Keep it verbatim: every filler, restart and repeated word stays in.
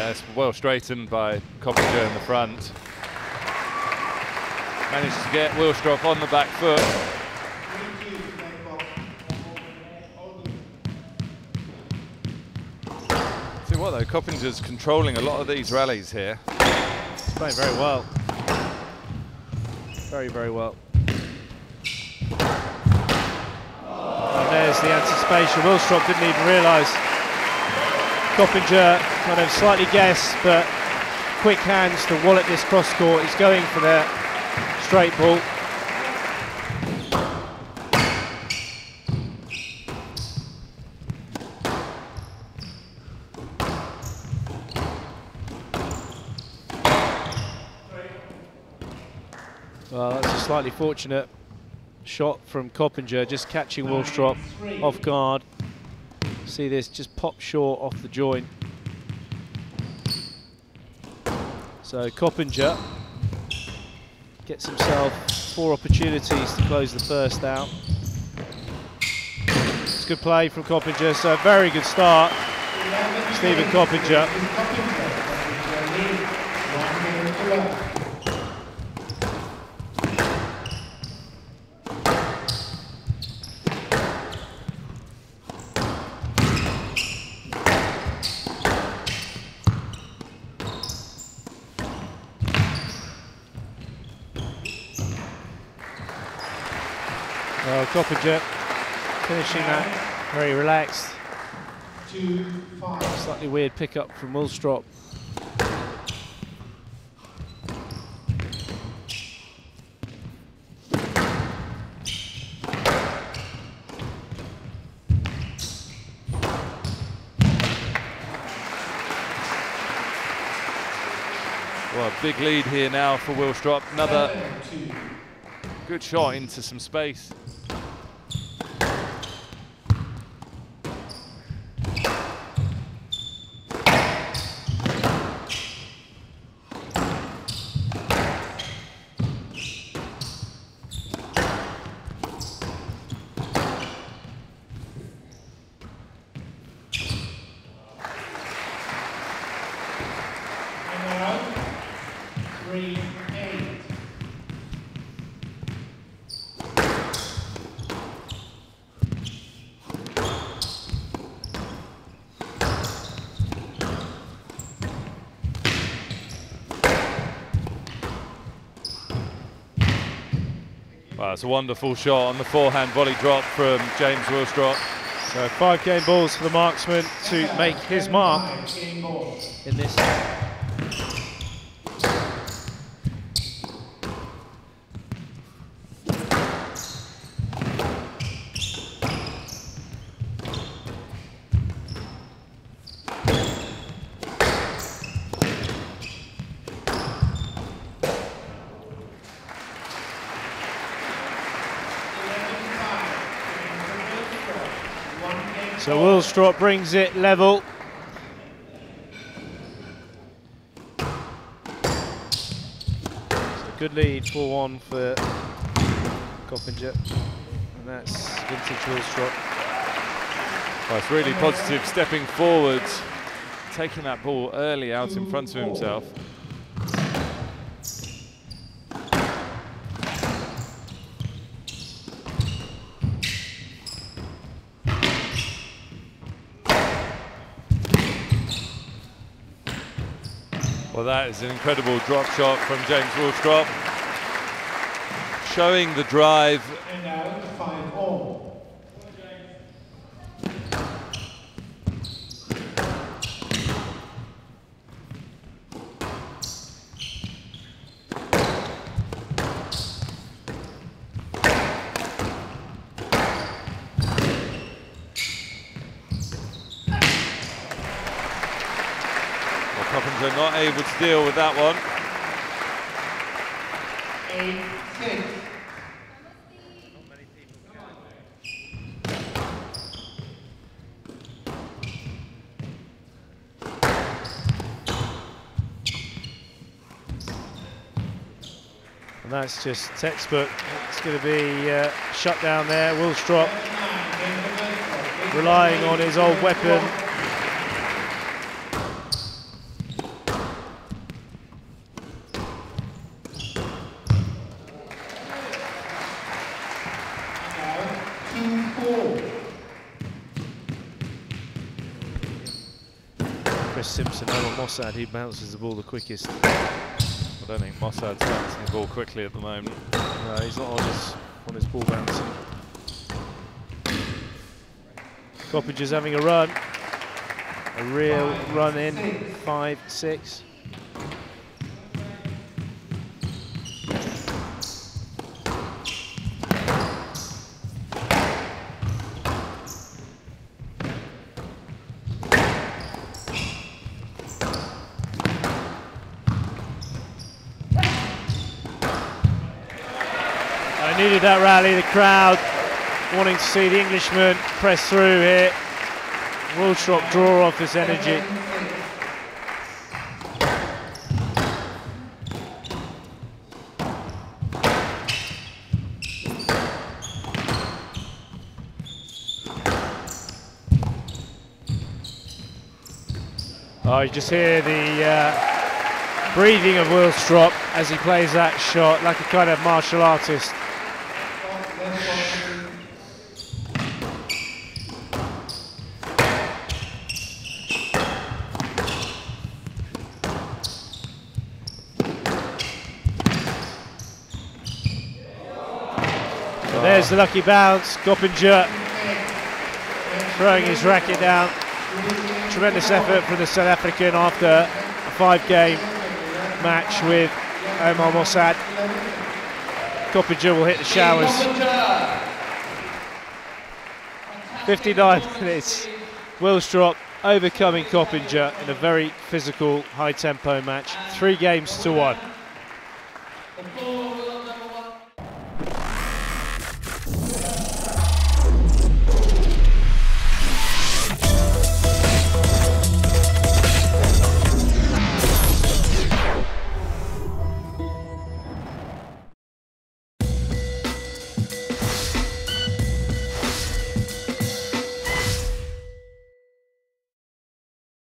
Yes, well straightened by Coppinger in the front. Managed to get Willstrop on the back foot. See what though, Coppinger's controlling a lot of these rallies here. He's playing very well. Very, very well. And there's the anticipation. Willstrop didn't even realise. Coppinger kind of slightly guessed, but quick hands to wallet this cross court. He's going for the straight ball. Well, that's a slightly fortunate shot from Coppinger, just catching Willstrop off guard. See this, just pop short off the joint. So Coppinger gets himself four opportunities to close the first out. It's good play from Coppinger, so a very good start. Stephen Coppinger. Well, Coppinger finishing that very relaxed. Two, five. Slightly weird pickup from Willstrop. Well, a big lead here now for Willstrop. Another good shot into some space. Three, eight. Wow, it's a wonderful shot on the forehand volley drop from James Willstrop. So five game balls for the marksman to make his mark in this. So Willstrop brings it level. So good lead, four one for Coppinger. And that's vintage Willstrop. Well, it's really positive, stepping forward, taking that ball early out in front of himself. Well, that is an incredible drop shot from James Willstrop, showing the drive. And now five all. Coppinger not able to deal with that one. Eight, six. And that's just textbook. It's going to be uh, shut down there. Willstrop relying on his old weapon. Thomas Simpson, Omar Mossad, who bounces the ball the quickest. I don't think Mossad's bouncing the ball quickly at the moment. No, he's not on his, on his ball bouncing. Coppinger's having a run. A real run in, five six. I needed that rally, the crowd wanting to see the Englishman press through here. Willstrop draw off this energy. Oh, you just hear the uh, breathing of Willstrop as he plays that shot, like a kind of martial artist. There's the lucky bounce. Coppinger throwing his racket down. Tremendous effort from the South African after a five-game match with Omar Mossad. Coppinger will hit the showers. fifty-nine minutes. Willstrop overcoming Coppinger in a very physical, high-tempo match. Three games to one.